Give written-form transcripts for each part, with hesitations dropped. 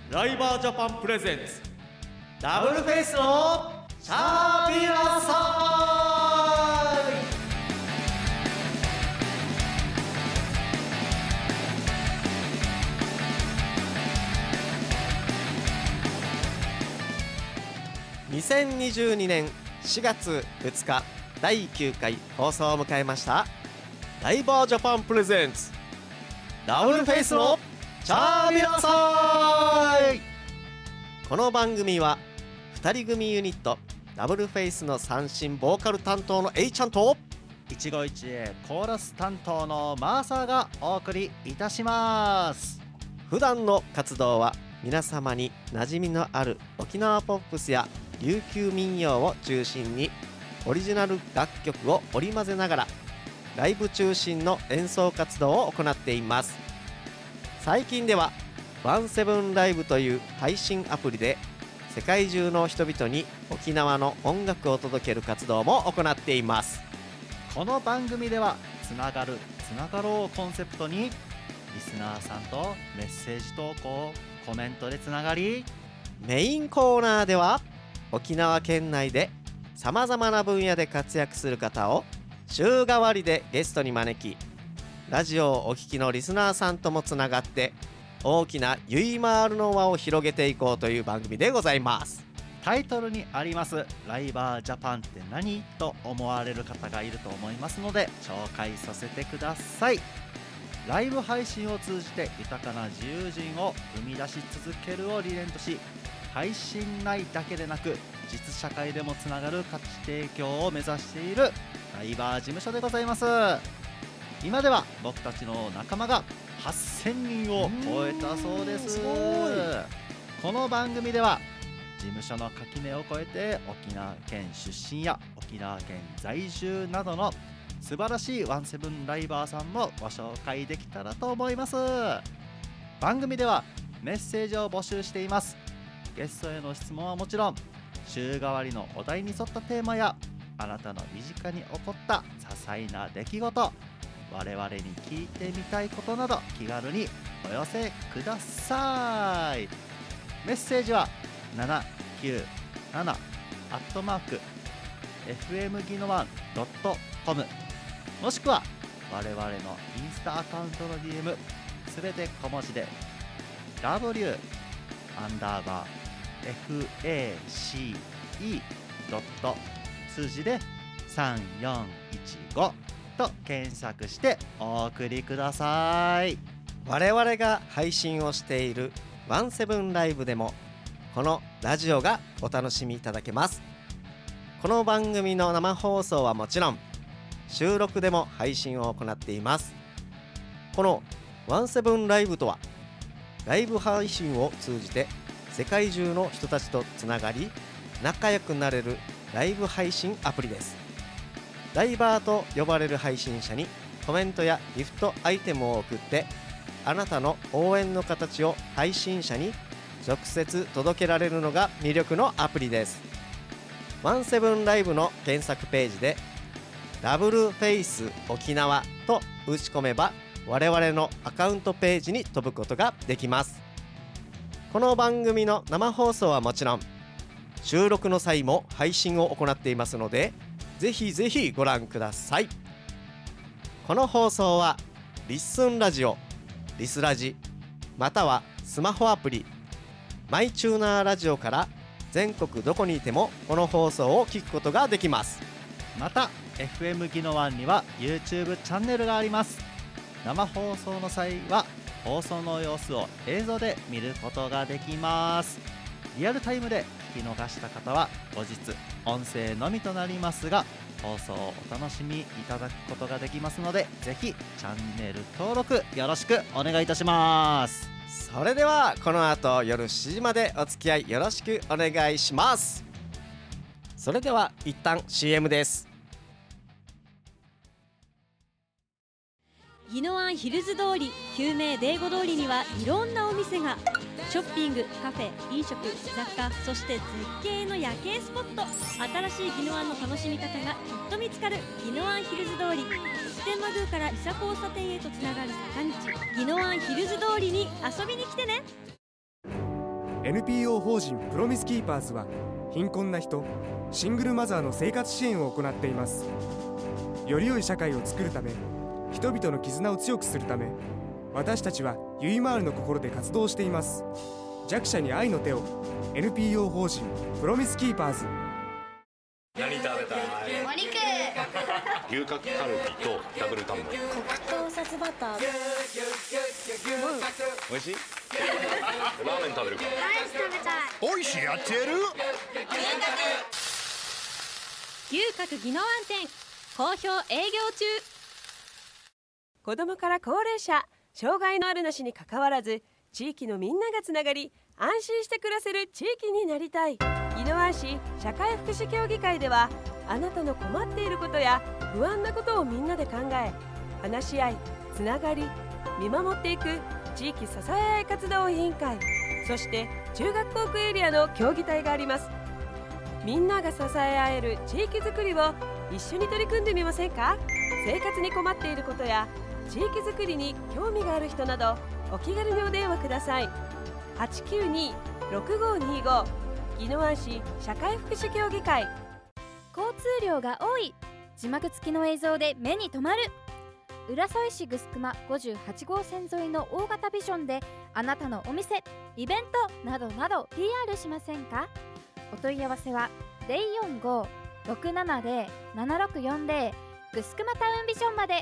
ライバージャパンプレゼンツダブルフェイスのシャービラサイ2022年4月2日第9回放送を迎えましたライバージャパンプレゼンツダブルフェイスのシャービラサイ。この番組は2人組ユニットダブルフェイスの三振ボーカル担当の A ちゃんと一期一会コーラス担当のマーサーがお送りいたします。 普段の活動は皆様に馴染みのある沖縄ポップスや琉球民謡を中心にオリジナル楽曲を織り交ぜながらライブ中心の演奏活動を行っています。最近ではワンセブンライブという配信アプリで世界中の人々に沖縄の音楽を届ける活動も行っています。 この番組ではつながるつながろうをコンセプトにリスナーさんとメッセージ投稿コメントでつながり、 メインコーナーでは沖縄県内でさまざまな分野で活躍する方を週替わりでゲストに招き、ラジオをお聞きのリスナーさんともつながって大きなゆいまーるの輪を広げていこうという番組でございます。 タイトルにありますライバージャパンって何と思われる方がいると思いますので紹介させてください。ライブ配信を通じて豊かな自由人を生み出し続けるを理念とし、配信内だけでなく実社会でもつながる価値提供を目指しているライバー事務所でございます。今では僕たちの仲間が8000人を超えたそうです。この番組では事務所の垣根を越えて沖縄県出身や沖縄県在住などの素晴らしいワンセブンライバーさんもご紹介できたらと思います。番組ではメッセージを募集しています。ゲストへの質問はもちろん、週替わりのお題に沿ったテーマやあなたの身近に起こった些細な出来事、我々に聞いてみたいことなど気軽にお寄せください。メッセージは797@fmgino1.com もしくは我々のインスタアカウントの DM すべて小文字で W_FACE. 数字で3415と検索してお送りください。 我々が配信をしているワンセブンライブでもこのラジオがお楽しみいただけます。この番組の生放送はもちろん収録でも配信を行っています。このワンセブンライブとはライブ配信を通じて世界中の人たちとつながり仲良くなれるライブ配信アプリです。ライバーと呼ばれる配信者にコメントやギフトアイテムを送ってあなたの応援の形を配信者に直接届けられるのが魅力のアプリです。ワンセブンライブの検索ページでダブルフェイス沖縄と打ち込めば我々のアカウントページに飛ぶことができます。この番組の生放送はもちろん収録の際も配信を行っていますのでぜひぜひご覧ください。この放送はリッスンラジオ、リスラジまたはスマホアプリマイチューナーラジオから全国どこにいてもこの放送を聞くことができます。 また FM ギノワンには YouTube チャンネルがあります。生放送の際は放送の様子を映像で見ることができます。リアルタイムで聞き逃した方は後日音声のみとなりますが放送をお楽しみいただくことができますのでぜひチャンネル登録よろしくお願いいたします。 それではこの後夜7時までお付き合いよろしくお願いします。それでは一旦 CM です。 宜野湾ヒルズ通り旧名デーゴ通りにはいろんなお店がショッピング、カフェ、飲食、雑貨、そして絶景の夜景スポット。新しい宜野湾の楽しみ方がきっと見つかる宜野湾ヒルズ通り。普天満宮から伊佐交差点へとつながる坂道、宜野湾ヒルズ通りに遊びに来てね。 NPO 法人プロミスキーパーズは貧困な人、シングルマザーの生活支援を行っています。より良い社会を作るため、人々の絆を強くするため、私たちはゆいまーるの心で活動しています。弱者に愛の手を。 NPO 法人プロミスキーパーズ。 何食べたい？ お肉。 牛角カルビとダブルタンボ。 黒糖サツバター。 美味しい？ラーメン食べるか？ ライス食べたい。 おいしいやってやる？ 牛角宜野湾店好評営業中。 子どもから高齢者、障害のあるなしにかかわらず、地域のみんながつながり安心して暮らせる地域になりたい。宜野湾市社会福祉協議会では、あなたの困っていることや不安なことをみんなで考え、話し合い、つながり、見守っていく地域支え合い活動委員会、そして中学校区エリアの協議体があります。みんなが支え合える地域づくりを一緒に取り組んでみませんか？生活に困っていることや地域づくりに興味がある人など、お気軽にお電話ください。892-6525 宜野湾市社会福祉協議会。 交通量が多い、字幕付きの映像で目に留まる。浦添市ぐすくま58号線沿いの大型ビジョンで、あなたのお店、イベントなどなど PR しませんか？お問い合わせは 045-670-7640 ぐすくまタウンビジョンまで。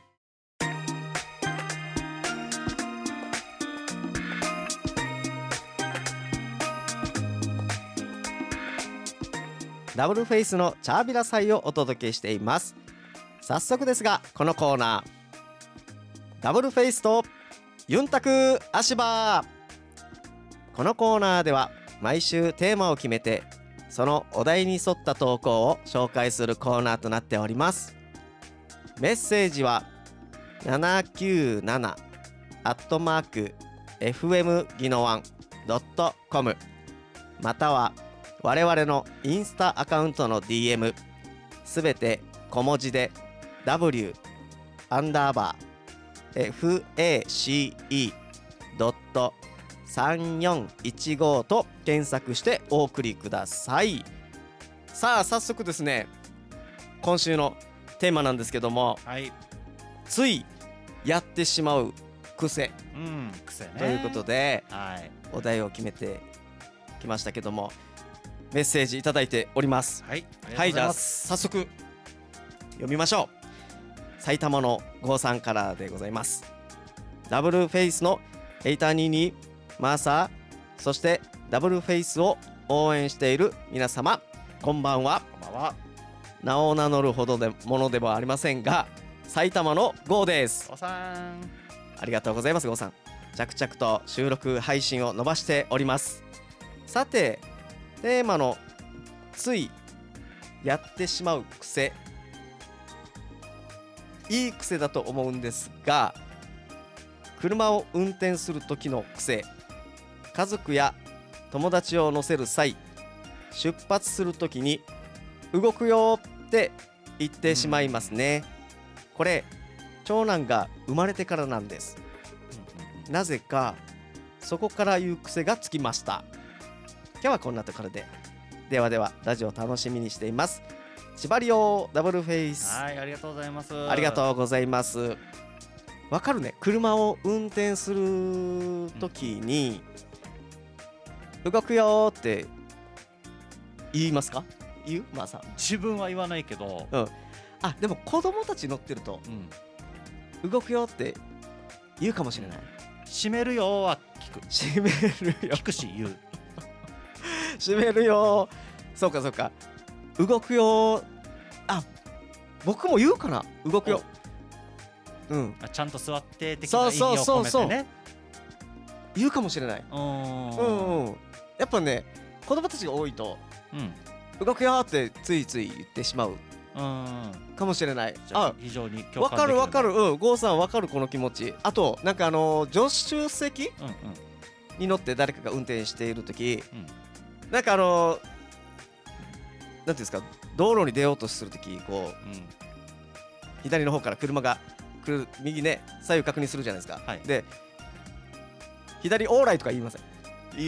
ダブルフェイスのチャービラ祭をお届けしています。早速ですが、このコーナー、ダブルフェイスとユンタク足場。このコーナーでは毎週テーマを決めて、そのお題に沿った投稿を紹介するコーナーとなっております。メッセージは797@fm宜野湾.com または我々のインスタアカウントの DM、 すべて小文字で W_FACE.3415 と検索してお送りください。さあ早速ですね、今週のテーマなんですけども、 はい、 ついやってしまう癖、 癖ね、 ということで、 はい、 お題を決めてきましたけども、メッセージいただいております。 はい、 はい、じゃあ早速読みましょう。埼玉の郷さんからでございます。ダブルフェイスのヘイターニーにマーサー、そしてダブルフェイスを応援している皆様、こんばんは。 こんばんは。 名を名乗るほどでものではありませんが、埼玉の郷です。 郷さん、 ありがとうございます。郷さん、着々と収録配信を伸ばしております。さて、テーマのついやってしまう癖、いい癖だと思うんですが、車を運転する時の癖、家族や友達を乗せる際、出発する時に動くよって言ってしまいますね。これ長男が生まれてからなんです。なぜかそこから言う癖がつきました。今日はこんなところで、ではではラジオ楽しみにしています。千葉リオダブルフェイス。 はい、ありがとうございます。 ありがとうございます。わかるね、車を運転するときに、動くよって言いますか？言う？まあさ、 自分は言わないけど、 あ、でも子供たち乗ってると、動くよって言うかもしれない。 閉めるよは聞く。 閉めるよ。 聞くし言う。 閉めるよ。そうかそうか。動くよ。あ、僕も言うかな。動くよ。 ちゃんと座って的な意味を込めてね。 言うかもしれない。やっぱね、子供たちが多いと、動くよってついつい言ってしまうかもしれない。 あ、非常に共感できる。 わかるわかる。郷さんわかる、この気持ち。あとなんか助手席に乗って誰かが運転している時、なんかなんていうんですか、道路に出ようとする時、こう、左の方から車が来る、右ね、左右確認するじゃないですか。で、左オーライとか言いません？言う？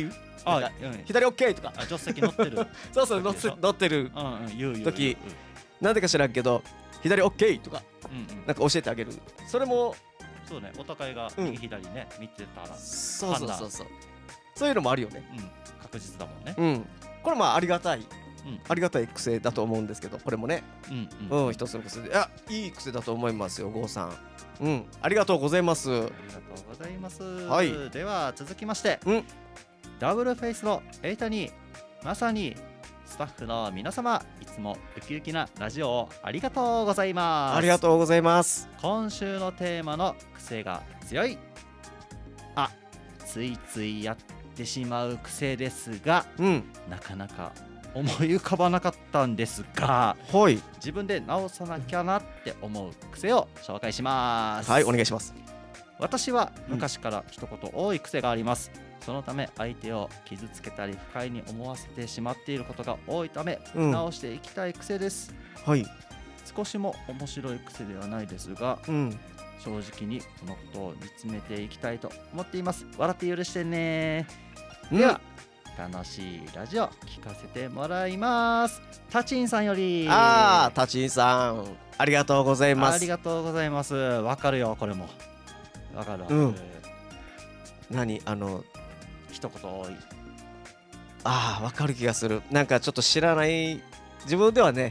なんかうん左 OK とか助手席乗ってるそうそう時でしょ乗ってる言う時なんでか知らんけど左 OK とかうんなんか教えてあげる。それもそうね、お互いが右左ね見てたらそうそういうのもあるよね。 確実だもんね。 これまあありがたい癖だと思うんですけど、これもね一つの癖でいい癖だと思いますよ、ゴーさん。ありがとうございます。 ありがとうございます。 はい、 では続きましてダブルフェイスのエイタにまさにスタッフの皆様、いつもウキウキなラジオをありがとうございます。 ありがとうございます。 今週のテーマの癖が強い、ついついやってしまう癖ですが、なかなか思い浮かばなかったんですが、自分で直さなきゃなって思う癖を紹介します。 はい、お願いします。 私は昔から一言多い癖があります。そのため相手を傷つけたり不快に思わせてしまっていることが多いため、直していきたい癖です。少しも面白い癖ではないですが、正直にこのことを見つめていきたいと思っています。笑って許してね。では楽しいラジオ聞かせてもらいます。タチンさんより。 タチンさんありがとうございます。 ありがとうございます。わかるよ、これもわかる。 何一言多い。 わかる気がする。なんかちょっと知らない自分ではね、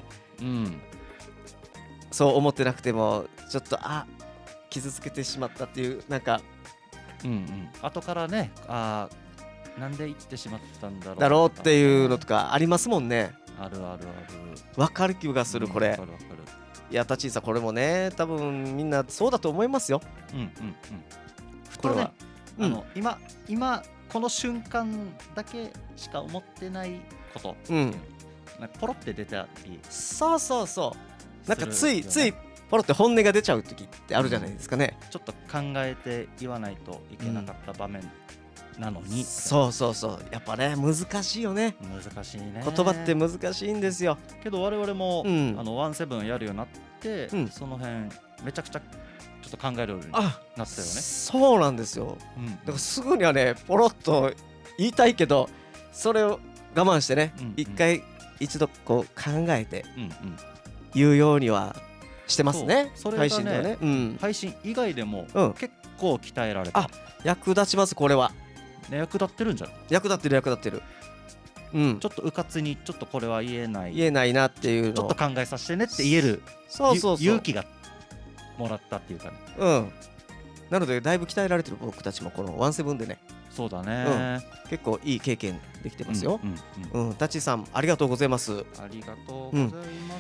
そう思ってなくてもちょっと傷つけてしまったっていうなんか後からねなんで言ってしまったんだろうっていうのとかありますもんね。 ある。 わかる気がするこれ。いやタチンさんこれもね多分みんなそうだと思いますよ。 これは今この瞬間だけしか思ってないこと、ポロって出たり、そうなんかついポロって本音が出ちゃう時ってあるじゃないですかね。 ちょっと考えて言わないといけなかった場面なのに、 そうやっぱね難しいよね。 難しいね、 言葉って難しいんですよ。 けど我々もワンセブンやるようになって、その辺めちゃくちゃちょっと考えるようになったよね。 そうなんですよ。だからすぐにはねポロッと言いたいけど、それを我慢してね一度こう考えて言うようにはしてますね。配信ではね。 配信以外でも結構鍛えられた。 役立ちますこれは。 役立ってるんじゃない？ 役立ってる。 ちょっとうかつにちょっとこれは言えないなっていうのをちょっと考えさせてねって言える勇気がもらったっていうかね。 なのでだいぶ鍛えられてる僕たちもこのワンセブンでね。 そうだね。 結構いい経験できてますよ。タチさんありがとうございます。 ありがとうございます。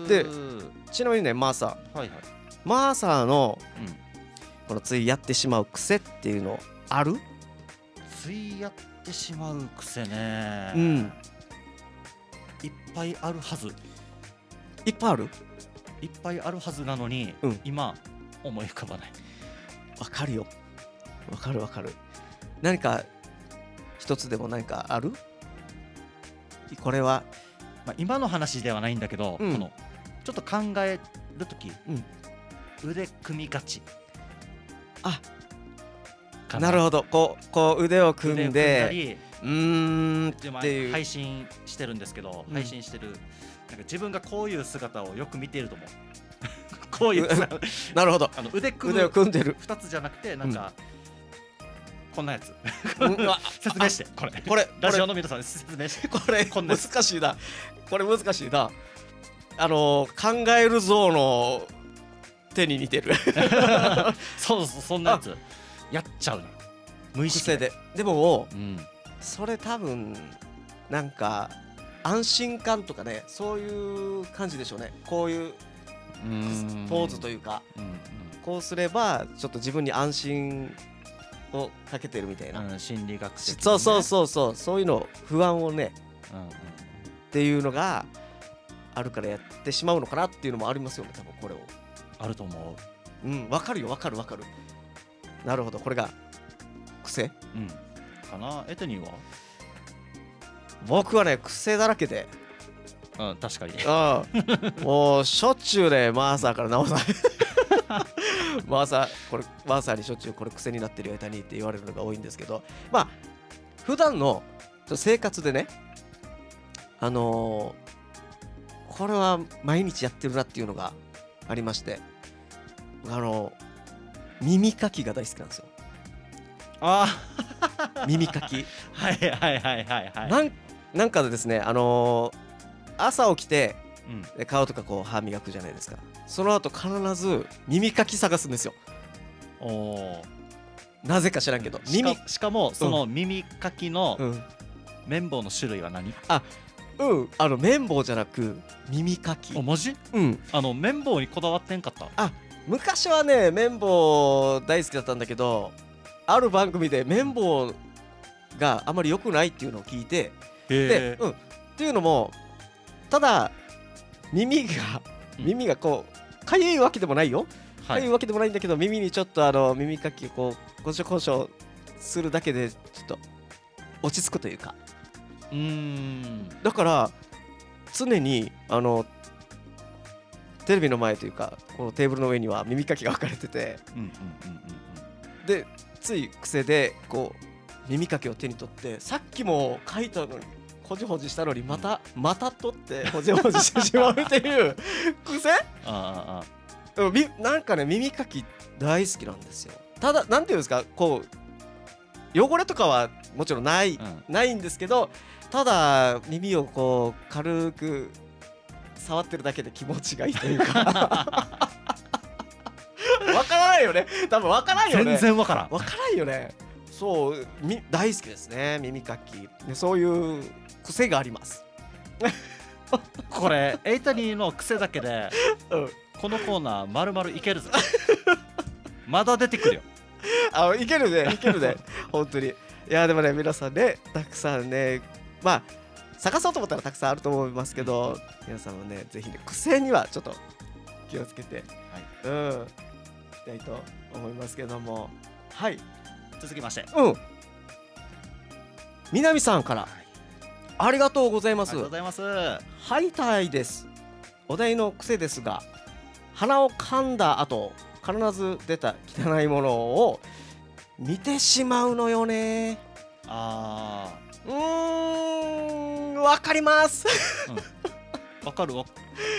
でちなみにねマーサーのこのついやってしまう癖っていうのある？ ついやってしまう癖ね。いっぱいあるはず。 いっぱいある？ いっぱいあるはずなのに、今思い浮かばない。 わかるよ。わかる。何か一つでも何かある？これは、 今の話ではないんだけど、このちょっと考えるとき、腕組みがち。 なるほど。こう腕を組んでっていう配信してるんですけど、配信してるなんか自分がこういう姿をよく見ていると思う。こういうなるほど。 腕を組んでる2つじゃなくてなんかこんなやつ説明してこれラジオの皆さん説明してこれ難しいな。考える像の手に似てる。 そうそんなやつやっちゃうの無意識で。でもそれ多分なんか安心感とかねそういう感じでしょうね。こういうポーズというかこうすればちょっと自分に安心をかけてるみたいな、 心理学的にね。 そういうの不安をねっていうのがあるからやってしまうのかなっていうのもありますよね。多分これをあると思う。 わかる。なるほど。これが癖かな。エテニーは？ 僕はね癖だらけで。 確かに。 もうしょっちゅうねマーサーから直さマーサーにしょっちゅうこれ癖になってるよエタニーって言われるのが多いんですけど、普段の生活でねこれは毎日やってるなっていうのがありまして、耳かきが大好きなんですよ。 あ耳かきはいはいはいはいはい。 なんかでですね、朝起きてうんで顔とかこう歯磨くじゃないですか。その後必ず耳かき探すんですよ。 おお。 なぜか知らんけどしかもその耳かきのうん綿棒の種類は何？ 綿棒じゃなく耳かき。 お、マジ？綿棒にこだわってんかった？ 昔はね綿棒大好きだったんだけど、ある番組で綿棒があまり良くないっていうのを聞いて、で、っていうのもただ耳がこうかゆいわけでもないよ、かゆいわけでもないんだけど、耳にちょっと耳かきをこうこしょこしょするだけでちょっと落ち着くというか、だから常にテレビの前というかこのテーブルの上には耳かきが置かれてて、でつい癖でこう耳かきを手に取って、さっきも書いたのにほじほじしたのにまた取ってほじほじしてしまうっていう癖。なんかね耳かき大好きなんですよ。ただなんていうんですか、こう汚れとかはもちろんないんですけど、ただ耳をこう軽く触ってるだけで気持ちがいいというかわからないよね、多分わからんよね、 全然わからんよね。そう大好きですね耳かきで、そういう癖がありますこれエイタニーの癖だけで、このコーナー丸々いけるぞまだ出てくるよ。 いけるね本当に。いやでもね皆さんねたくさんね探そうと思ったらたくさんあると思いますけど、皆さんもねぜひね癖にはちょっと気をつけて、いきたいと思いますけども、 続きまして南さんからありがとうございます。 ありがとうございます。 ハイタイです。お題の癖ですが、鼻を噛んだ後必ず出た汚いものを見てしまうのよね。わかりますわかるわ。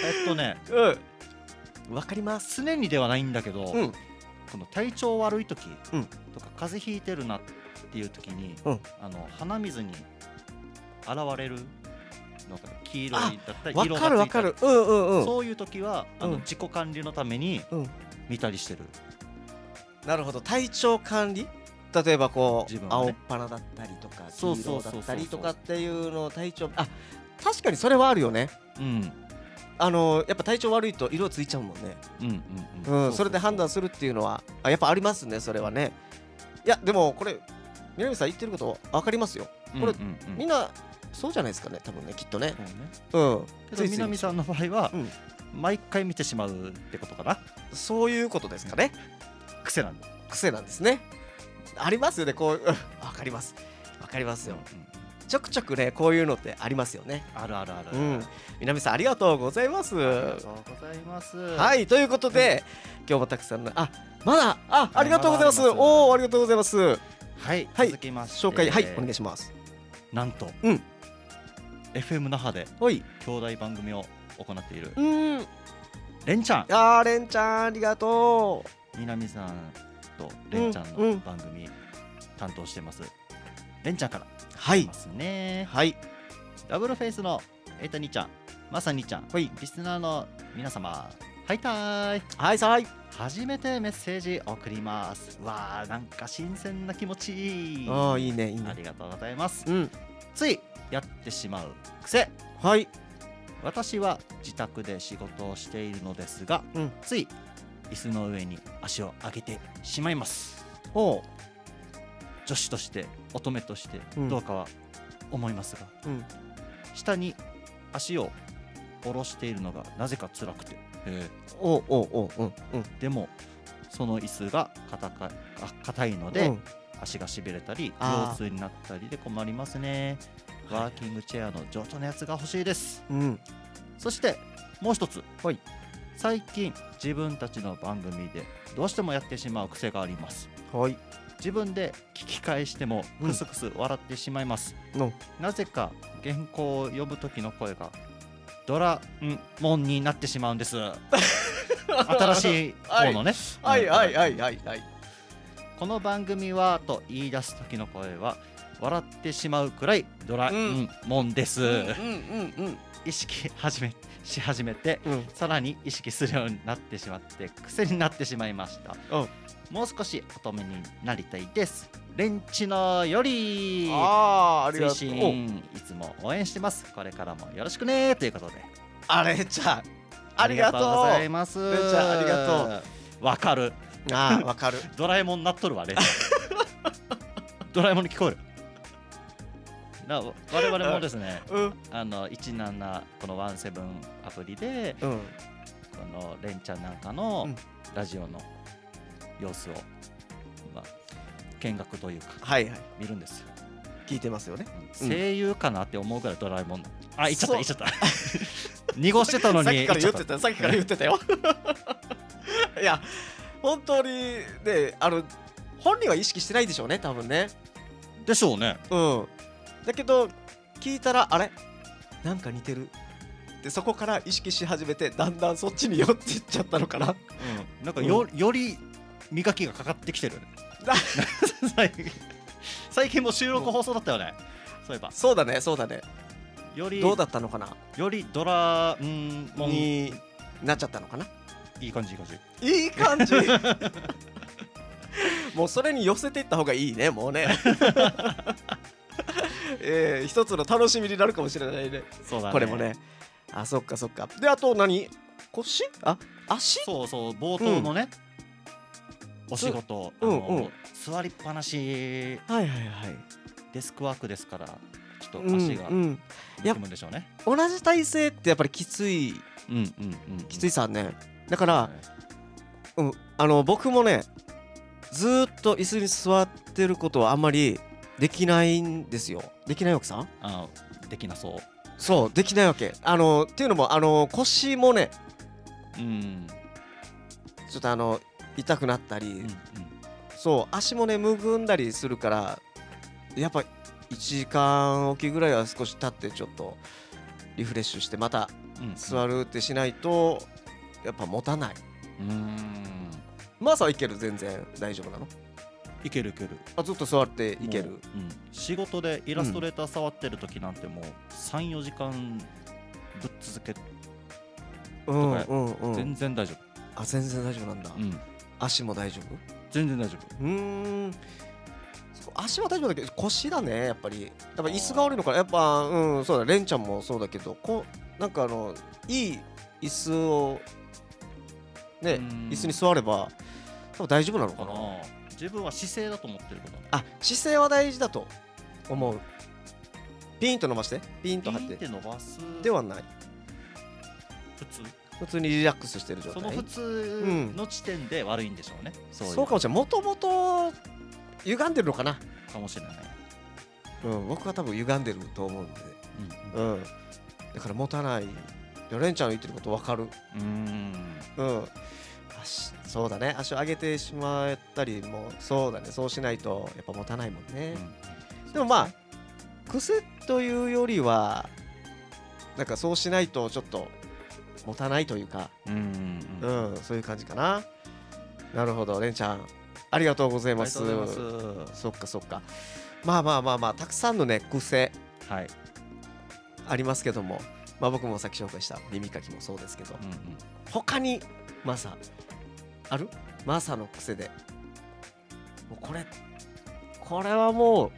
わかります。 常にではないんだけど、この体調悪い時とか風邪ひいてるなっていう時に、鼻水に現れるのが黄色いだったり色がついたり、わかるそういう時は自己管理のために見たりしてる。 なるほど、体調管理、例えばこう、青っ鼻だったりとか黄色だったりとかっていうのを体調、確かにそれはあるよね。やっぱ体調悪いと色ついちゃうもんね。それで判断するっていうのはやっぱありますね、それはね。いやでもこれ南さん言ってること分かりますよ。これみんなそうじゃないですかね、多分ね、きっとね。 けど南さんの場合は毎回見てしまうってことかな。 そういうことですかね。癖なんですね。ありますよね、こう分かりますよ。ちょくちょくねこういうのってありますよね。 ある。 南さんありがとうございます。はい、ということで今日もたくさんのありがとうございます。ありがとうございます。 続きまして紹介お願いします。 なんと FM 那覇で兄弟番組を行っているレンちゃん。 レンちゃんありがとう。 南さんとレンちゃんの番組担当してますレンちゃんからますね。ダブルフェイスのエイタ兄ちゃん、マサ兄ちゃん、リスナーの皆様、はいたーい。初めてメッセージ送ります。わー、なんか新鮮な気持ちいい。 いいね。 ありがとうございます。ついやってしまう癖。私は自宅で仕事をしているのですが、つい椅子の上に足を上げてしまいます。女子として乙女としてどうかは思いますが、下に足を下ろしているのがなぜか辛くて、でもその椅子が硬いので、足がしびれたり腰痛になったりで困りますね。ワーキングチェアの上等なやつが欲しいです。そしてもう一つ、最近自分たちの番組でどうしてもやってしまう癖があります。 自分で聞き返してもクスクス笑ってしまいます、なぜか原稿を読む時の声がドラモンになってしまうんです新しい方のねはいはいはいはいはい。 この番組はと言い出す時の声は笑ってしまうくらいドラモンです、意識し始めて、さらに意識するようになってしまって癖になってしまいました、もう少し乙女になりたいです。レンチのよりありがとう。 推進いつも応援してます。これからもよろしくねということで、 レンちゃんありがとうございます。 レンちゃんありがとう。わかる。 わかる。 ドラえもんなっとるわレンちゃんドラえもんに聞こえる。我々もですね、17この17アプリで、このレンちゃんなんかのラジオの様子を、見学というか、見るんですよ。 聞いてますよね。 声優かなって思うぐらいドラえもん。言っちゃった濁してたのにさっきから言ってたよいや本当にね、本人は意識してないでしょうね、多分ね。 でしょうね。 だけど聞いたらあれなんか似てるで、そこから意識し始めてだんだんそっちに寄っていっちゃったのかな。 なんかより磨きがかかってきてる最近も収録放送だったよね。そういえばそうだねよりどうだったのかな。 よりドラモンになっちゃったのかな。 いい感じもうそれに寄せていった方がいいね、もうね一つの楽しみになるかもしれないね。 そうだね。 これもね。そっか。で、あと何？腰？足？ そう冒頭のね、お仕事、座りっぱなし、デスクワークですから、ちょっと足が痛むんでしょうね。 同じ体勢ってやっぱりきついさね。だから、僕もね、ずーっと椅子に座ってることはあんまりできないんですよ。できないわけさ？ できなそう。 そう、できないわけ。っていうのも腰もね、ちょっと痛くなったり、そう足もねむぐんだりするから、やっぱ1時間おきぐらいは少し経ってちょっとリフレッシュしてまた座るってしないとやっぱ持たない。マーサはいける？全然大丈夫なの？ いける。 ずっと座っていける。 仕事でイラストレーター触ってる時なんてもう 3,4 時間ぶっ続けとか全然大丈夫。 全然大丈夫なんだ。足も大丈夫？ 全然大丈夫。 足は大丈夫だけど腰だね。やっぱ椅子が悪いのかな。やっぱそうだ、レンちゃんもそうだけど、なんかいい椅子をね、椅子に座れば多分大丈夫なのかな。 自分は姿勢だと思ってるけど。 姿勢は大事だと思う。ピンと伸ばして、ピンと張って。 ピンって伸ばすではない。普通にリラックスしてる状態。 その普通の地点で悪いんでしょうね。 そうかもしれない。もともと歪んでるのかな。 かもしれない。 僕は多分歪んでると思うんで。だから持たない。レンちゃんの言ってること分かる。そうだね。足を上げてしまったりもそうだね。そうしないとやっぱ持たないもんね。でも癖というよりはなんかそうしないとちょっと持たないというか、そういう感じかな。なるほど、レンちゃんありがとうございます。そっか。まあたくさんのね癖ありますけども、僕もさっき紹介した耳かきもそうですけど、他にマサある？マサの癖でもうこれはも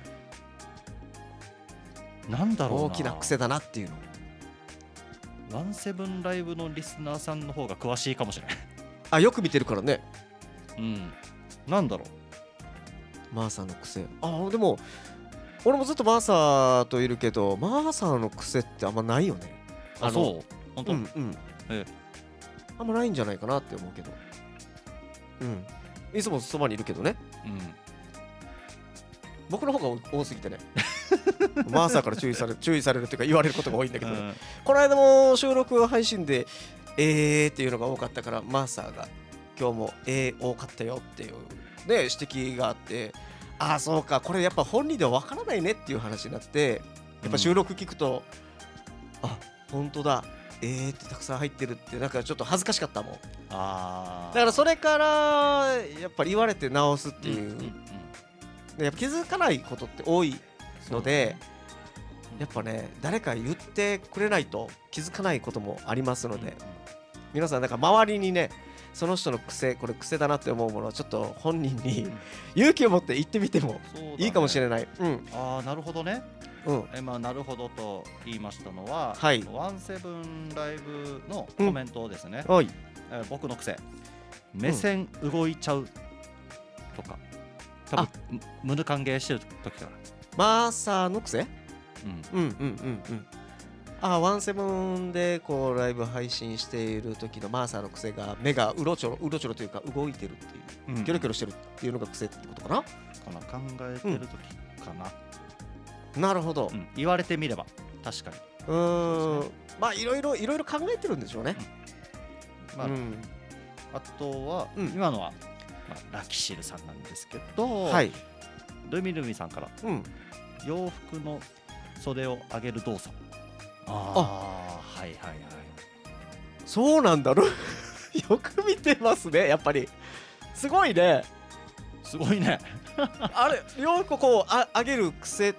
うなんだろうな、 大きな癖だなっていうの。 17ライブのリスナーさんの方が詳しいかもしれない。 よく見てるからね。 なんだろう、マーサの癖。でも俺もずっとマーサといるけど、マーサの癖ってあんまないよね。 そう本当？ あんまないんじゃないかなって思うけど。いつもそばにいるけどね。僕の方が多すぎてねマーサーから注意されるっていうか言われることが多いんだけど、この間も収録配信でっていうのが多かったから、マーサーが今日も多かったよっていうね指摘があって、 ああそうか、これやっぱ本人ではわからないねっていう話になって、やっぱ収録聞くと、あ本当だってたくさん入ってるって、なんかちょっと恥ずかしかったもん。 あだからそれからやっぱり言われて直すっていう、でやっぱ気づかないことって多いので、やっぱね誰か言ってくれないと気づかないこともありますので、皆さんなんか周りにねその人の癖、これ癖だなって思うものをちょっと本人に勇気を持って言ってみてもいいかもしれない。 ああなるほどね。なるほどと言いましたのは、 はい、 ワンセブンライブのコメントをですね、僕の癖、目線動いちゃうとか、多分ムヌ歓迎してる時からマーサーの癖、ワンセブンでこうライブ配信している時のマーサーの癖が、目がうろちょろというか動いてるっていう、キョロキョロしてるっていうのが癖ってことかな。 考えてる時かな。 なるほど、 言われてみれば確かに。 まあいろいろ考えてるんでしょうね。 あとは、今のは、ラキシルさんなんですけど、ルミルミさんから、洋服の袖を上げる動作。はいはいはい。 そうなんだろよく見てますね、やっぱり。すごいね。 すごいね。 あれ洋服こう上げる癖。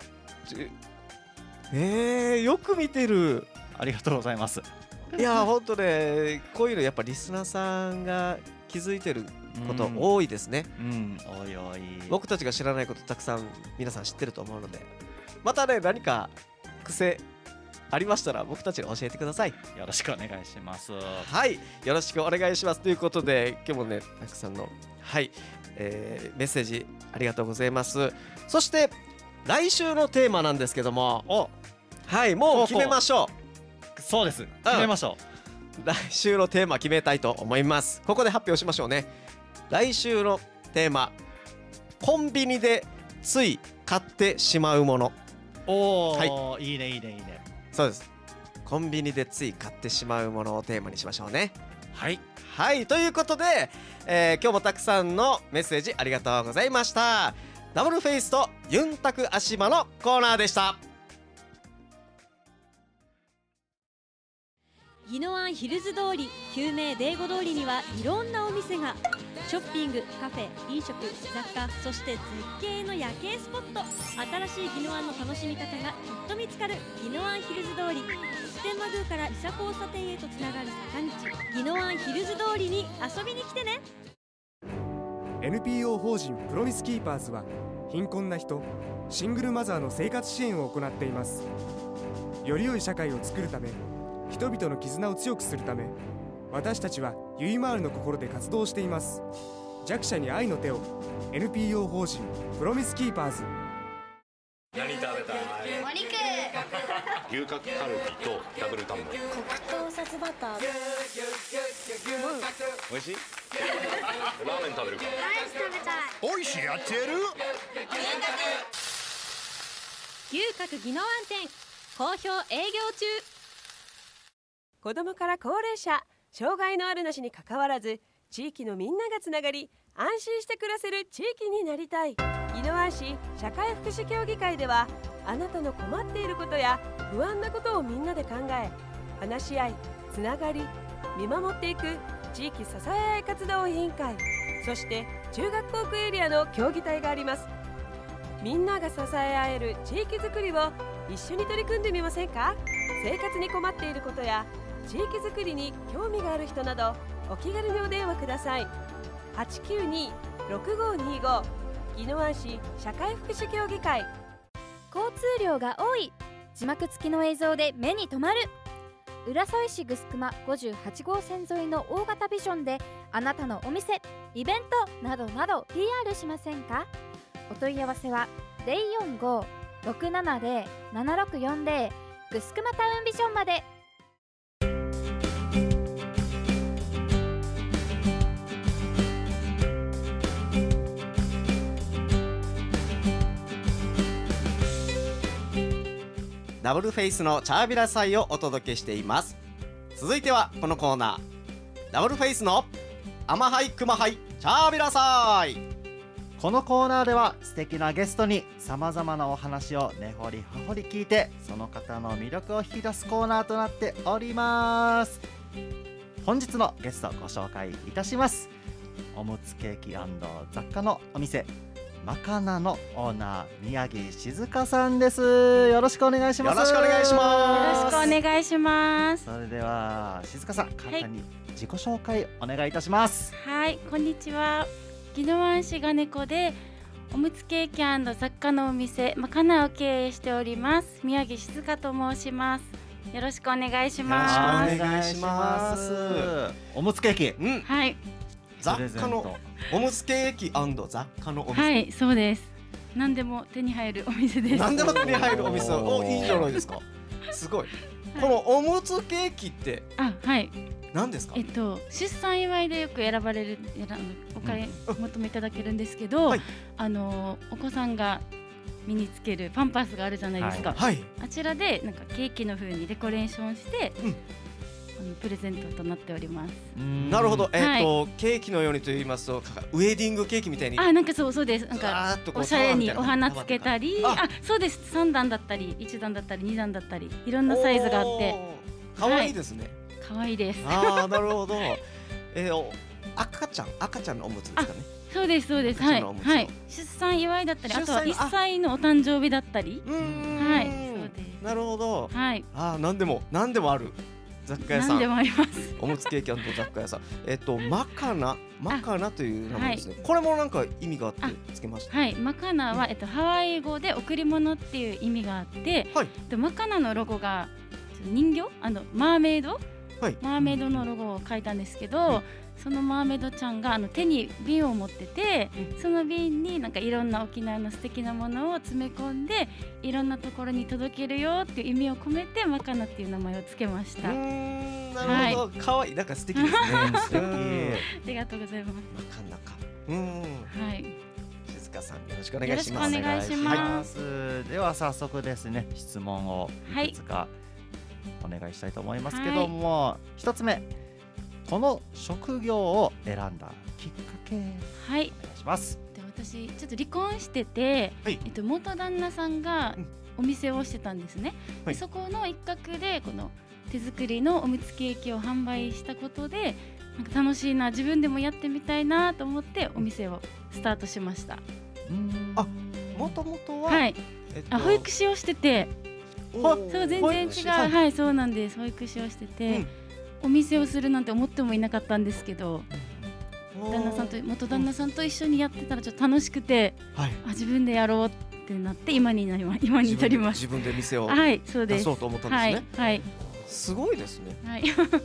よく見てる。 ありがとうございます。 いやほんとね、こういうのやっぱリスナーさんが気づいてること多いですね。 おいおい。 僕たちが知らないことたくさん皆さん知ってると思うので、またね何か癖ありましたら僕たちに教えてください。 よろしくお願いします。 はい、よろしくお願いします。ということで今日もねたくさんのメッセージありがとうございます。そして来週のテーマなんですけども、もう決めましょう。 そうです、決めましょう。来週のテーマ決めたいと思います。ここで発表しましょうね。来週のテーマ、コンビニでつい買ってしまうもの。 いいねいいねいいね。 そうです、コンビニでつい買ってしまうものをテーマにしましょうね。はいということで、今日もたくさんのメッセージありがとうございました。ダブルフェイスとユンタクアシマのコーナーでした。 宜野湾ヒルズ通り、救命デーゴ通りにはいろんなお店が、ショッピング、カフェ、飲食、雑貨、そして絶景の夜景スポット。新しい宜野湾の楽しみ方がきっと見つかる宜野湾ヒルズ通り。普天満宮から伊佐交差点へとつながる坂道、宜野湾ヒルズ通りに遊びに来てね。 NPO 法人プロミスキーパーズは貧困な人、シングルマザーの生活支援を行っています。より良い社会を作るため、人々の絆を強くするため、私たちはゆいまーるの心で活動しています。弱者に愛の手を。 NPO 法人プロミスキーパーズ。 何食べたい？ お肉。 牛角カルビとダブルタンメン。 黒糖さつバター。 美味しい？ラーメン食べるか？ アイス食べたい。 おいしいやってやる？ 牛角宜野湾店好評営業中。 子どもから高齢者、障害のあるなしにかかわらず、地域のみんながつながり安心して暮らせる地域になりたい。宜野湾市社会福祉協議会では、あなたの困っていることや不安なことをみんなで考え、話し合い、つながり、見守っていく地域支え合い活動委員会、そして中学校区エリアの協議体があります。みんなが支え合える地域づくりを一緒に取り組んでみませんか？生活に困っていることや地域づくりに興味がある人など、お気軽にお電話ください。892-6525 宜野湾市社会福祉協議会。 交通量が多い、字幕付きの映像で目に留まる。浦添市ぐすくま58号線沿いの大型ビジョンで、あなたのお店、イベントなどなど PR しませんか？お問い合わせは 045-670-7640 ぐすくまタウンビジョンまで。 ダブルフェイスのチャービラ祭をお届けしています。続いてはこのコーナー、ダブルフェイスのアマハイクマハイチャービラ祭。 このコーナーでは素敵なゲストにさまざまなお話を根掘り葉掘り聞いて、その方の魅力を引き出すコーナーとなっております。本日のゲストご紹介いたします。おむつケーキ&雑貨のお店マカナのオーナー宮城静香さんです。よろしくお願いします。 よろしくお願いします。 よろしくお願いします。 それでは静香さん、簡単に自己紹介お願いいたします。 はい、こんにちは。宜野湾市が猫でおむつケーキ&雑貨のお店マカナを経営しております宮城静香と申します。よろしくお願いします。 よろしくお願いします。 おむつケーキ、 はい、 雑貨のおむつケーキ&雑貨のお店。 はい、そうです。何でも手に入るお店です。 何でも手に入るお店。お、いいじゃないですか。すごい。このおむつケーキってはい何ですか？ 出産祝いでよく選ばれるお買い求めいただけるんですけど、お子さんが身につけるパンパスがあるじゃないですか。あちらでなんかケーキの風にデコレーションして、プレゼントとなっております。 なるほど。ケーキのようにと言いますとウェディングケーキみたいに。 なんかそうです。なんかおしゃれにお花つけたり、そうです。3段だったり1段だったり2段だったりいろんなサイズがあって、 可愛いですね。 可愛いです。 なるほど。赤ちゃんのおむつですかね。 そうですそうです。はい。出産祝いだったり、あとは1歳のお誕生日だったり。はい。そうです。 なるほど。 はい。 何でもある雑貨屋さん。 何でもあります。 おむつケーキ&雑貨屋さん。マカナという名前ですね。これもなんか意味があってつけました。 はい。マカナはハワイ語で贈り物っていう意味があって、マカナのロゴが人形マーメイド。マーメイドのロゴを書いたんですけど、そのマーメイドちゃんが手に瓶を持ってて、その瓶になんかいろんな沖縄の素敵なものを詰め込んでいろんなところに届けるよっていう意味を込めてマカナっていう名前をつけました。 なるほど。可愛い。なんか素敵ですね。素敵。 ありがとうございます。 マカナか。はい。静香さん、よろしくお願いします。 よろしくお願いします。 では早速ですね、質問をいくつかお願いしたいと思いますけども、一つ目、この職業を選んだきっかけ、お願いします。 で、私ちょっと離婚してて、元旦那さんがお店をしてたんですね。でそこの一角でこの手作りのおむつケーキを販売したことで、なんか楽しいな、自分でもやってみたいなと思ってお店をスタートしました。 もともとは、 保育士をしてて。そう全然違う。はい、そうなんです。保育士をしてて、お店をするなんて思ってもいなかったんですけど、元旦那さんと一緒にやってたらちょっと楽しくて、自分でやろうってなって今に至ります。 自分で店を出そうと思ったんですね。 はい。 すごいですね。 はい。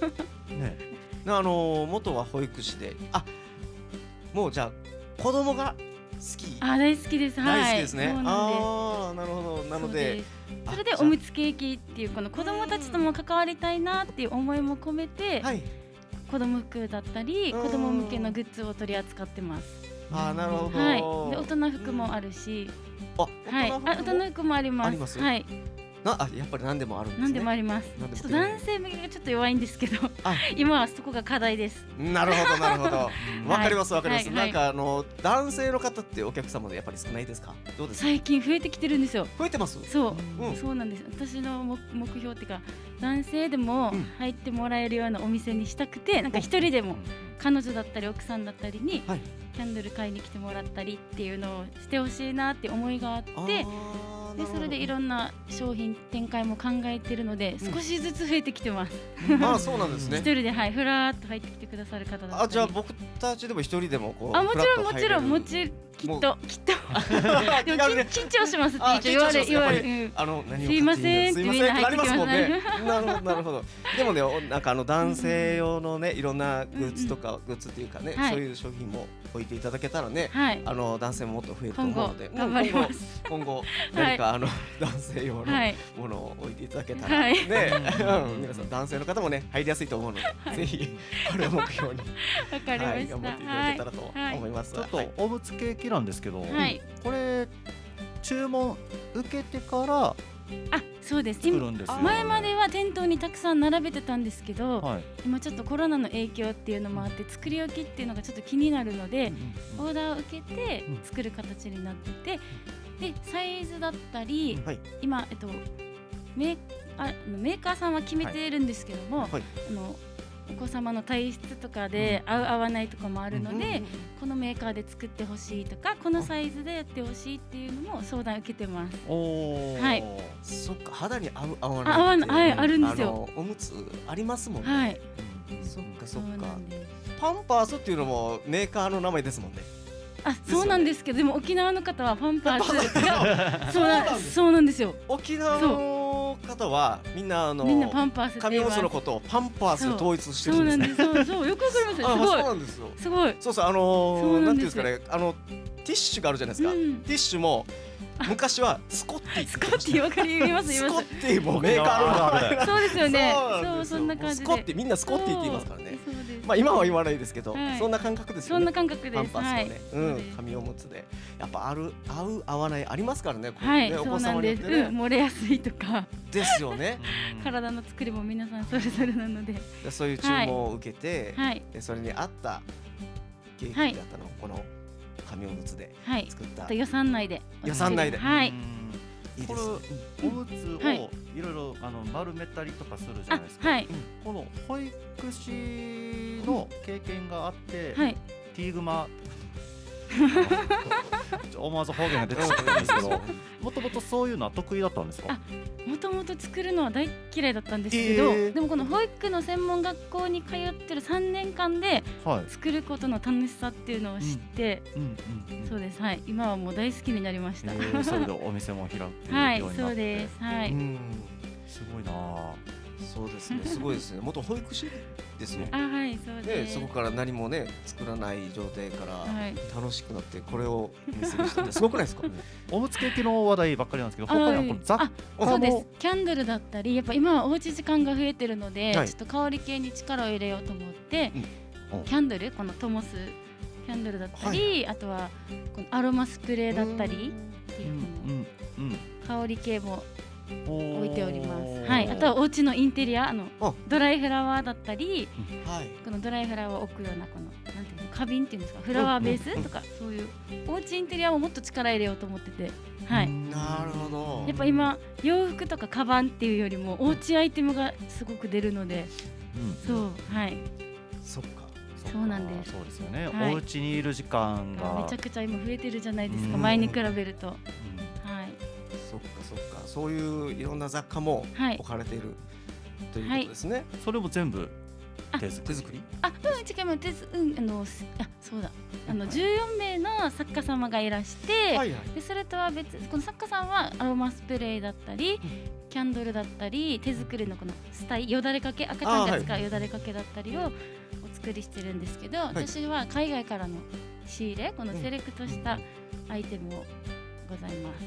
元は保育士で、もうじゃあ子供が好き。 大好きです。 大好きですね。 なるほど。なので。 それでおむつケーキっていうこの子供たちとも関わりたいなっていう思いも込めて、子供服だったり子供向けのグッズを取り扱ってます。 なるほど。 はい。で大人服もあるし、大人服もあります。はい。 やっぱり何でもあるんですね。 何でもあります。ちょっと男性向けがちょっと弱いんですけど、今はそこが課題です。 なるほど。わかります。なんか男性の方ってお客様でやっぱり少ないですか？どうですか？ 最近増えてきてるんですよ。 増えてます？ そうなんです。私の目標っていうか、男性でも入ってもらえるようなお店にしたくて、なんか一人でも彼女だったり奥さんだったりにキャンドル買いに来てもらったりっていうのをしてほしいなって思いがあって。でそれでいろんな商品展開も考えてるので、少しずつ増えてきてます。 そうなんですね。 一人でふらーっと入ってきてくださる方だったり。 じゃあ僕たちでも一人でもこう。 もちろんきっと。でも緊張しますって言われる。すいませんってみんな入ってきますね。 なるほど。でもね、なんか男性用のね、いろんなグッズとかグッズっていうかね、そういう商品も置いていただけたらね、男性ももっと増えると思うので、 頑張ります。 今後何か男性用のものを置いていただけたらね、皆さん男性の方もね入りやすいと思うので、ぜひこれを目標に頑張っていただけたらと思います。 ちょっとおむつケーキなんですけど、これ注文受けてからあ、そうです。 作るんですよね。 前までは店頭にたくさん並べてたんですけど、 はい、 今ちょっとコロナの影響っていうのもあって作り置きっていうのがちょっと気になるので、オーダーを受けて作る形になってて、でサイズだったり、今メーカーさんは決めているんですけども、お子様の体質とかで合う合わないとかもあるので、このメーカーで作ってほしいとか、このサイズでやってほしいっていうのも相談受けてます。 はい。そっか、肌に合う合わない合わない、はい、あるんですよ。 おむつありますもんね。 はい。 そっかそっか。パンパースっていうのもメーカーの名前ですもんね。 あ、そうなんですけど、でも沖縄の方はパンパースそうなんですよ。 沖縄の方はみんなパンパース紙おむつのことをパンパースで統一してるんですね。 そうなんです。そうよくわかりますよ。すごい。 そうなんですよ。 すごい。 そうなんていうんですかね、ティッシュがあるじゃないですか。ティッシュも昔はスコッティ。 スコッティわかります。 スコッティもメーカーのそうですよね。そんな感じで。 スコッティ、みんなスコッティって言いますからね。まあ今は言わないですけど、そんな感覚ですよね。 そんな感覚です。 パンパースはね、紙おむつでやっぱ合う合わないありますからね。 はい、そうなんです。漏れやすいとか。 ですよね。 体の作りも皆さんそれぞれなので。 そういう注文を受けて、それに合ったケーキだったのこの紙おむつで作った。 予算内で。 予算内で。 はい。 これおむつをいろいろ丸めたりとかするじゃないですか。この保育士の経験があって、ティーグマ思わず方言が出てきたんですけど、もともとそういうのは得意だったんですか？ もともと作るのは大嫌いだったんですけど、でもこの保育の専門学校に通ってる3年間で作ることの楽しさっていうのを知って、そうです。はい、今はもう大好きになりました。 それでお店も開くようになって。 はい、そうです。はい。 すごいな。 そうですね、すごいですね。元保育士ですね。 はい、そうです。 そこから何もね作らない状態から楽しくなってこれを見せる人ってすごくないですか？ おむつケーキの話題ばっかりなんですけど、他にはこの雑貨も。 そうです。キャンドルだったり、やっぱ今はおうち時間が増えてるので、ちょっと香り系に力を入れようと思って、キャンドル、この灯すキャンドルだったり、あとはこのアロマスプレーだったりっていう香り系も置いております。はい、あとはお家のインテリア、ドライフラワーだったり、このドライフラワーを置くようなこのなんていうの、花瓶っていうんですか、フラワーベースとか、そういうお家インテリアをもっと力入れようと思ってて、はい。 なるほど。 やっぱ今洋服とかカバンっていうよりもお家アイテムがすごく出るので、そう、はい。 そっか。 そうなんです。 そうですよね。お家にいる時間がめちゃくちゃ今増えてるじゃないですか。前に比べると。はい。 そっかそっか。そういういろんな雑貨も置かれているということですね。 それも全部手作り？ 違います。そうだ。14名の作家様がいらして、でそれとは別、この作家さんはアロマスプレーだったり、キャンドルだったり、手作りのこのよだれかけ、赤ちゃんが使うよだれかけだったりをお作りしてるんですけど、私は海外からの仕入れ、このセレクトしたアイテムをございます。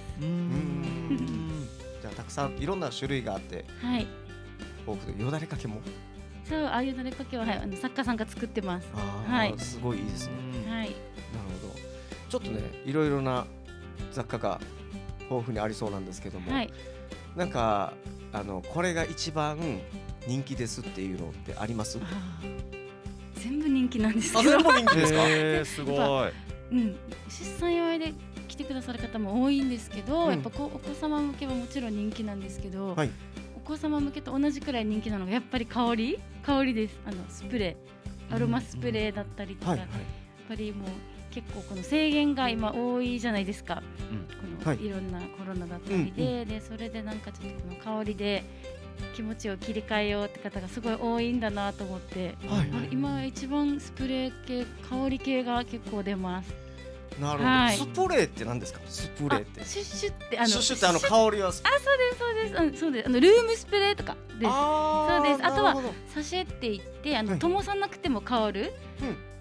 じゃあたくさんいろんな種類があって、豊富でよだれかけも。 そう、ああいうよだれかけは作家さんが作ってます。はい。 すごいいいですね。 はい。 なるほど。ちょっとね、いろいろな雑貨が豊富にありそうなんですけども、なんかこれが一番人気ですっていうのってあります？ 全部人気なんですけど。 全部人気ですか？ すごい。 出産祝いで来てくださる方も多いんですけど、やっぱお子様向けはもちろん人気なんですけど、お子様向けと同じくらい人気なのがやっぱり香りです。スプレー、アロマスプレーだったりとか、やっぱりもう結構この制限が今多いじゃないですか。このいろんなコロナだったりで、それでなんかちょっとこの香りで気持ちを切り替えようって方がすごい多いんだなと思って、今一番スプレー系、香り系が結構出ます。 なるほど。スプレーって何ですか？スプレーって。 シュッシュってシュッシュって香りは。 そうです。ルームスプレーとかです。そうです。あとはサシェって言って灯さなくても香る。キ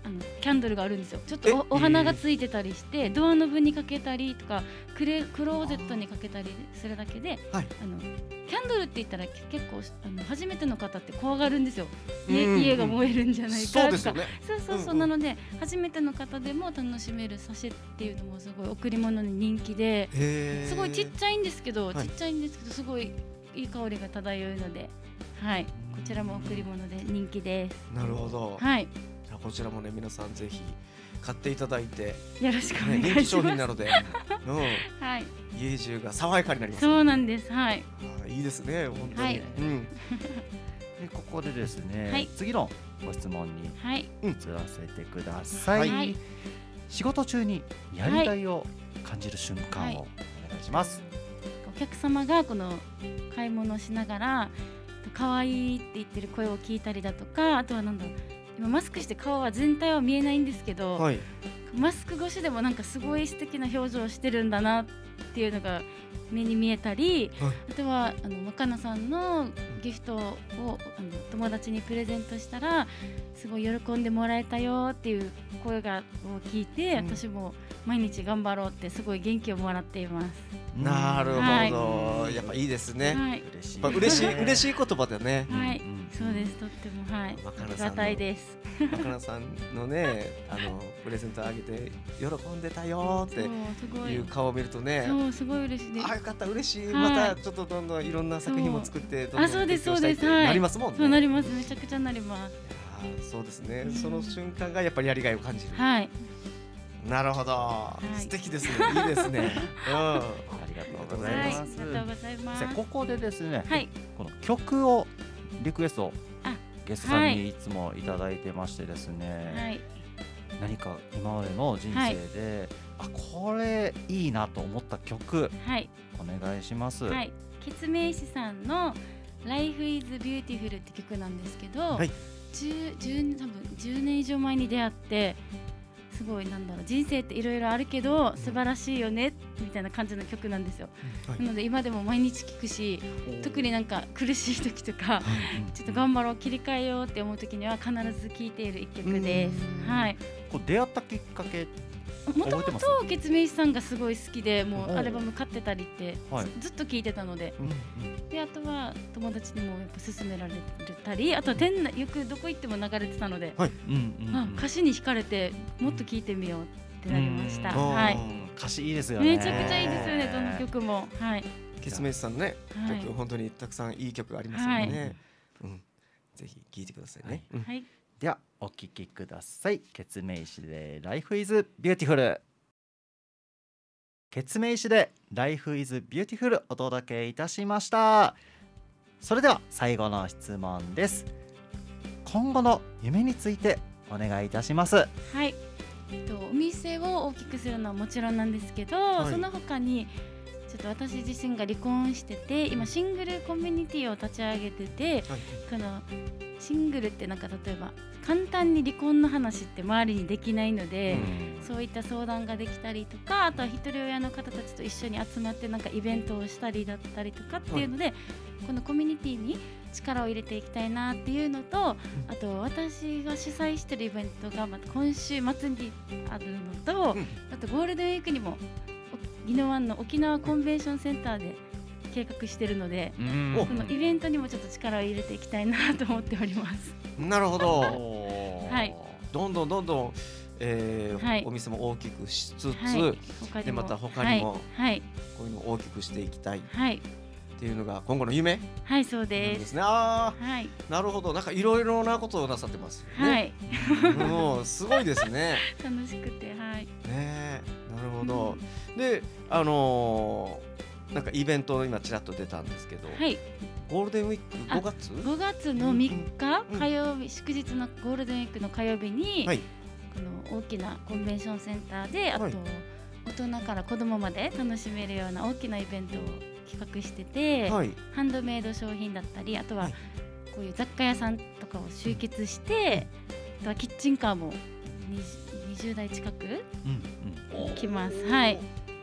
キャンドルがあるんですよ。ちょっと お花がついてたりして、ドアノブにかけたりとかクローゼットにかけたりするだけで、キャンドルって言ったら結構初めての方って怖がるんですよ。家が燃えるんじゃないかとか。そうですよね。そうなので初めての方でも楽しめるサシェっていうのもすごい贈り物に人気で、すごいちっちゃいんですけどすごいいい香りが漂うので、はい、こちらも贈り物で人気です。 なるほど。 はい。 じゃあこちらもね皆さんぜひ買っていただいて、 よろしくお願いします。 人気商品なので、 はい。 家中が爽やかになります。 そうなんです。はい。 いいですね本当に。 でここでですね、次のご質問に移らせてください。仕事中にやりがいを感じる瞬間をお願いします。 お客様がこの買い物をしながら可愛いって言ってる声を聞いたりだとか、あとはなんだろう、今マスクして顔は全体は見えないんですけど、マスク越しでもなんかすごい素敵な表情をしてるんだなっていうのが目に見えたり、あとは若菜さんのギフトを友達にプレゼントしたらすごい喜んでもらえたよっていう声を聞いて、私も毎日頑張ろうってすごい元気をもらっています。 なるほど、やっぱいいですね。嬉しい言葉だね。 はい、そうです。とってもありがたいです。 若菜さんのねプレゼントあげて喜んでたよっていう顔を見るとね、 すごい嬉しいです。 あ、よかった、嬉しい。またちょっとどんどんいろんな作品も作ってどんどん提供したいってなりますもんね。 そうなります。めちゃくちゃなります。 そうですね。その瞬間がやっぱりやりがいを感じる。 はい。 なるほど。素敵ですね。いいですね。 ありがとうございます。 ありがとうございます。 ここでですね、この曲をリクエストゲストさんにいつもいただいてましてですね、何か今までの人生でこれいいなと思った曲お願いします。 ケツメイシさんの Life is Beautiful って曲なんですけど、多分10年以上前に出会って、すごいなんだろう、人生っていろいろあるけど素晴らしいよねみたいな感じの曲なんですよ。なので今でも毎日聴くし、特になんか苦しい時とかちょっと頑張ろう、切り替えようって思う時には必ず聴いている一曲です。はい。 これ出会ったきっかけ、 もともとケツメイシさんがすごい好きで、もうアルバム買ってたりってずっと聴いてたので、であとは友達にもやっぱ勧められたり、あとは店内よくどこ行っても流れてたので、歌詞に惹かれてもっと聴いてみようってなりました。はい。 歌詞いいですよね。 めちゃくちゃいいですよね、どの曲も。はい。 ケツメイシさんのね曲、本当にたくさんいい曲がありますのでね。ぜひ聴いてくださいね。 はい。 ではお聴きください。ケツメイシで Life is Beautiful。ケツメイシで Life is Beautiful お届けいたしました。それでは最後の質問です。今後の夢についてお願いいたします。 はい。お店を大きくするのはもちろんなんですけど、その他にちょっと私自身が離婚してて、今シングルコミュニティを立ち上げてて、このシングルってなんか例えば簡単に離婚の話って周りにできないので、そういった相談ができたりとか、あとは一人親の方たちと一緒に集まってなんかイベントをしたりだったりとかっていうので、このコミュニティに力を入れていきたいなっていうのと、あと私が主催してるイベントがまた今週末にあるのと、あとゴールデンウィークにも宜野湾の沖縄コンベンションセンターで計画してるので、このイベントにもちょっと力を入れていきたいなと思っております。 なるほど。 はい。 どんどんお店も大きくしつつ、でまた他にもこういうのを大きくしていきたいっていうのが今後の夢。 はい、そうです。 ですね。なるほど。なんかいろいろなことをなさってますよね。もうすごいですね。 楽しくて、はい。 ね、なるほど。で、なんかイベント今ちらっと出たんですけど、ゴールデンウィーク 5月の3日火曜日、祝日のゴールデンウィークの火曜日に、この大きなコンベンションセンターで、あと大人から子供まで楽しめるような大きなイベントを企画してて、ハンドメイド商品だったり、あとはこういう雑貨屋さんとかを集結して、あとはキッチンカーも20台近く来ます。はい。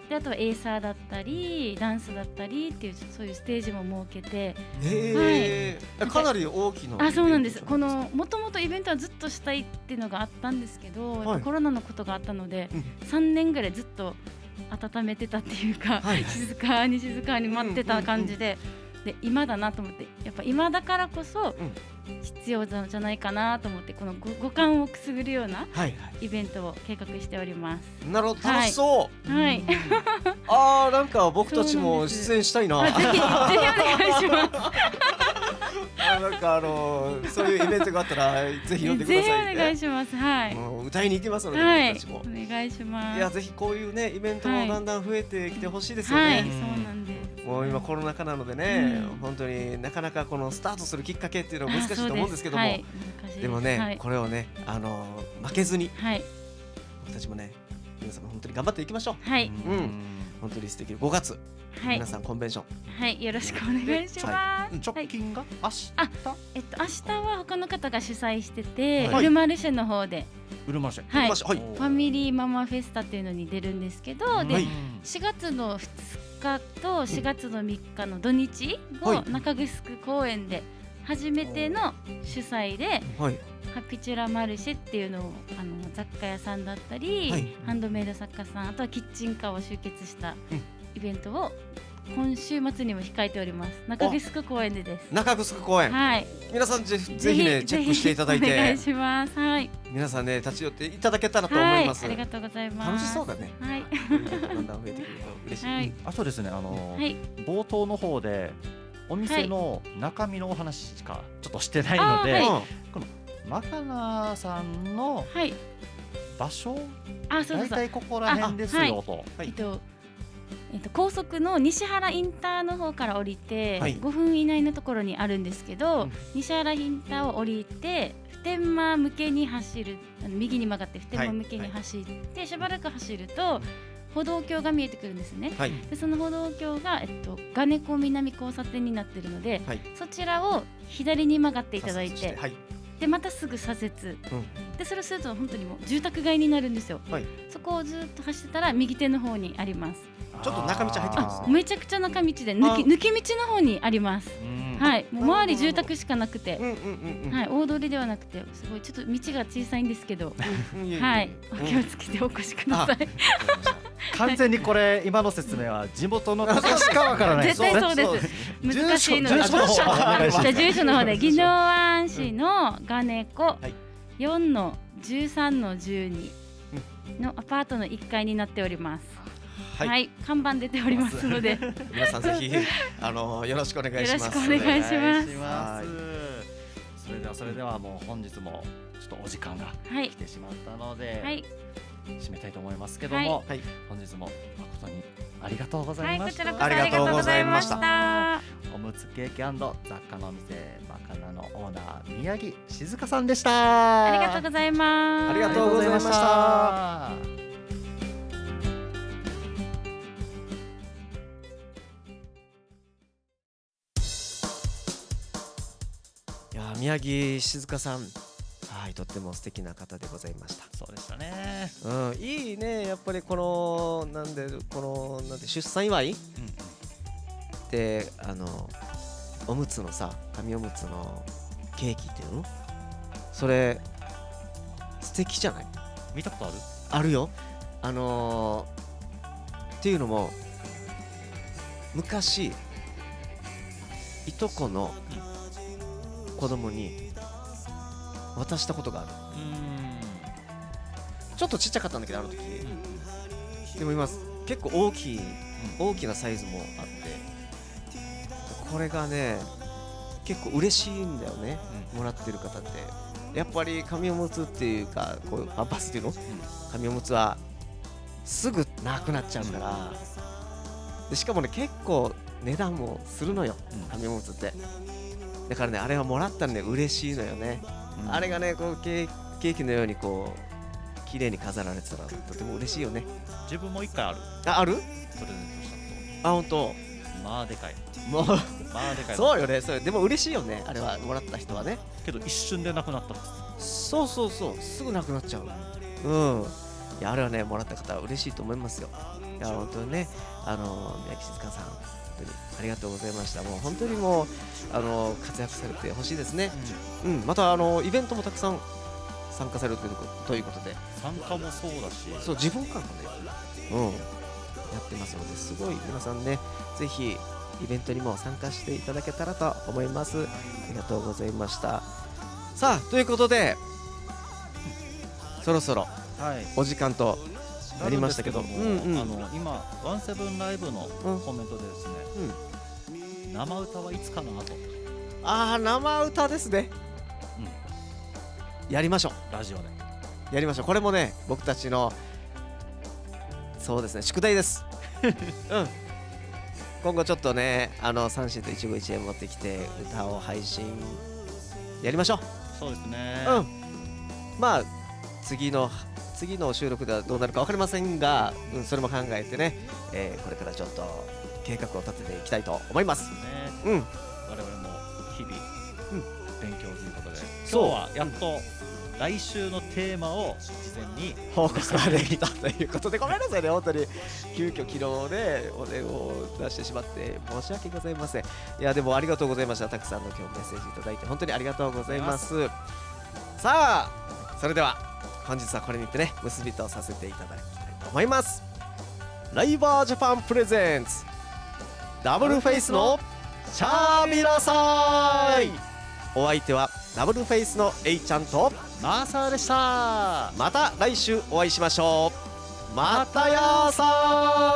であとはエイサーだったりダンスだったりっていうそういうステージも設けて、 かなり大きな。 あ、そうなんです。このもともとイベントはずっとしたいっていうのがあったんですけど、やっぱコロナのことがあったので、3年ぐらいずっと温めてたっていうか、静かに待ってた感じで、で今だなと思って、やっぱ今だからこそ必要じゃないかなと思って、この五感をくすぐるようなイベントを計画しております。 なるほど、楽しそう。 はい。 ああ、なんか僕たちも出演したいな。 ぜひお願いします。 なんかそういうイベントがあったらぜひ呼んでくださいね。 ぜひお願いします。はい。 歌いに行きますので、僕たちもお願いします。 いや、ぜひこういうねイベントもだんだん増えてきてほしいですよね。 はい、そうなんです。 もう今コロナ禍なのでね、本当になかなかこのスタートするきっかけっていうのは難しいと思うんですけども、でもね、これをね負けずに僕たちもね、皆様本当に頑張っていきましょう。 はい。 本当に素敵。5月皆さんコンベンション、 はい、よろしくお願いします。 直近が明日？ 明日は他の方が主催してて、ウルマルシェの方で、 ウルマルシェ、 はい、ファミリーママフェスタっていうのに出るんですけど、で4月の2日と4月の3日の土日を中城公園で初めての主催で、ハピチュラマルシェっていうのを雑貨屋さんだったり、ハンドメイド作家さん、あとはキッチンカーを集結したイベントを今週末にも控えております。中城公園でです。 中城公園、はい、皆さんぜひねチェックしていただいて、 お願いします。はい、 皆さんね立ち寄っていただけたらと思います。 ありがとうございます。 楽しそうだね。 はい、 だんだん増えてくると嬉しい。 あとですね、冒頭の方でお店の中身のお話しかちょっとしてないので、このマカナさんの場所、大体ここら辺ですよと。 高速の西原インターの方から降りて5分以内のところにあるんですけど、西原インターを降りて普天間向けに走る、右に曲がって普天間向けに走ってしばらく走ると歩道橋が見えてくるんですね。でその歩道橋がガネコ南交差点になっているので、そちらを左に曲がっていただいて、でまたすぐ左折、でそれをすると本当にもう住宅街になるんですよ。そこをずっと走ってたら右手の方にあります。 ちょっと中道入ってくるんですね。 めちゃくちゃ中道で抜け道の方にあります。はい、もう周り住宅しかなくて、はい、大通りではなくて、すごいちょっと道が小さいんですけど、はい、お気をつけてお越しください。 完全にこれ今の説明は地元の方しかわからない。 絶対そうです。難しいので、じゃあ住所の方で宜野湾市のガネコ4-13-12のアパートの1階になっております。はい、看板出ておりますので皆さんぜひよろしくお願いします。 よろしくお願いします。それではもう本日もちょっとお時間が来てしまったので、締めたいと思いますけども、本日も誠にありがとうございました。 ありがとうございました。 おむつケーキ&雑貨のお店マカナのオーナー宮城静香さんでした。 ありがとうございます。 ありがとうございました。宮城静香さん、はい、とっても素敵な方でございました。 そうでしたね。 いいね、やっぱりこのなんで出産祝いでおむつのさ、紙おむつのケーキっていうの、それ素敵じゃない？ 見たことある？ あるよ。っていうのも昔いとこの子供に渡したことがある。ちょっとちっちゃかったんだけど、あの時、でも今結構大きなサイズもあって、これがね結構嬉しいんだよね、もらってる方って。やっぱり紙おむつっていうか、こういうパンパスっていうの、紙おむつはすぐなくなっちゃうから、でしかもね結構値段もするのよ、紙おむつって。だからね、あれはもらったらね嬉しいのよね。あれがねこうケーキのようにこう綺麗に飾られてたらとても嬉しいよね。 自分も1回ある。 ある？ プレゼントしたと。本当。 まあでかい。 もうそうよね。それでも嬉しいよね、あれはもらった人はね。 けど一瞬でなくなった。 そうすぐなくなっちゃう。 いやあれはねもらった方は嬉しいと思いますよ。いや本当にね宮城静香さん本当にありがとうございました。もう本当にもう活躍されてほしいですね。またイベントもたくさん参加されるということで、 参加もそうだし、 そう自分からもねやってますので、すごい皆さんねぜひイベントにも参加していただけたらと思います。ありがとうございました。さあということでそろそろお時間となりましたけど、 今ワンセブンライブのコメントでですね、生歌はいつかなと。 生歌ですね。やりましょう。 ラジオでやりましょう。これもね僕たちのそうですね宿題です。今後ちょっとね三振と一期一会持ってきて歌を配信やりましょう。 そうですね。 まあ次の収録ではどうなるか分かりませんが、それも考えてね、これからちょっと計画を立てていきたいと思います。 我々も日々勉強ということで、今日はやっと来週のテーマを事前に報告ができたということで、ごめんなさいね本当に急遽昨日ねお電を出してしまって申し訳ございません。いやでもありがとうございました。たくさんの今日メッセージいただいて本当にありがとうございます。さあそれでは本日はこれにてね結びとさせていただきたいと思います。ライバージャパンプレゼンツダブルフェイスのシャービラサイ。お相手はダブルフェイスのエイちゃんとマーサーでした。 また来週お会いしましょう。またやーさー。